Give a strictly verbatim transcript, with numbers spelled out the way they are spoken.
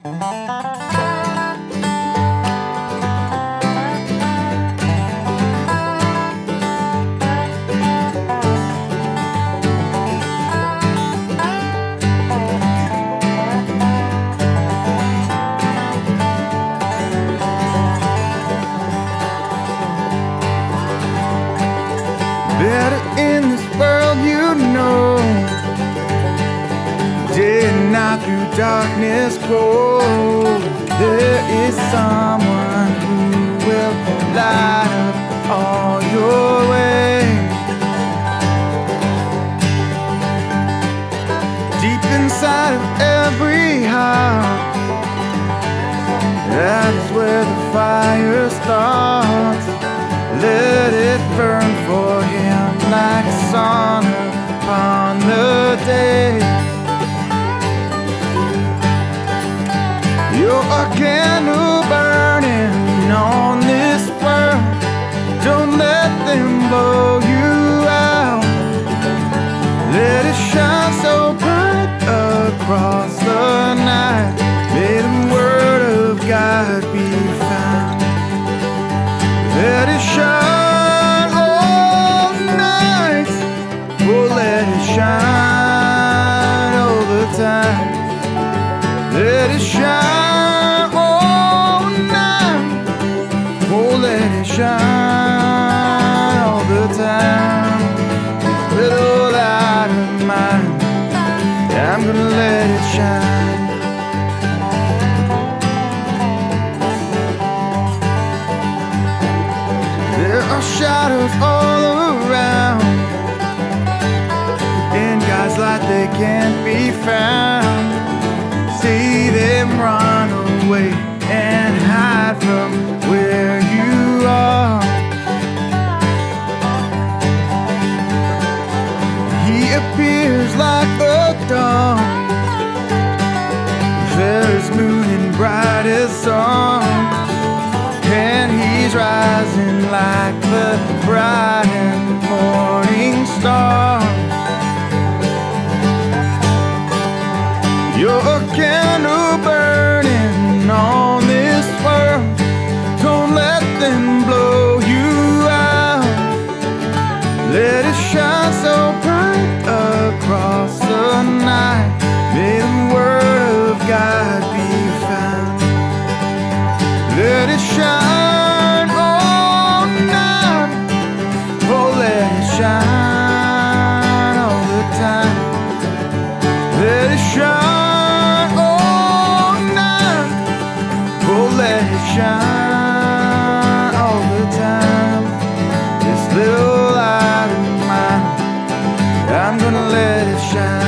Better in this world, you know, day and night through darkness cold, there is someone who will light up all your way. Deep inside of every heart, that is where the fire starts. Let it burn for him like sun upon the day. You're a candle burning on this world. Don't let them blow you out. Let it shine so bright across the night. May the word of God be found. Let it shine all night. Oh, let it shine all the time. Let it shine all night. Oh, let it shine all the time. This little light of mine, I'm gonna let it shine. There are shadows all around, in God's light they can't be found. See them run away and hide from where you are. He appears like the dawn, fairest moon and brightest song, and he's rising like the bright and morning star. You're a candle burning on this world. Don't let them blow you out. Let it shine so bright across the night. May the word of God be found. Let it shine all night. Oh, let it shine all the time. Let it shine all night. Oh, let it shine all the time. This little light of mine, I'm gonna let it shine.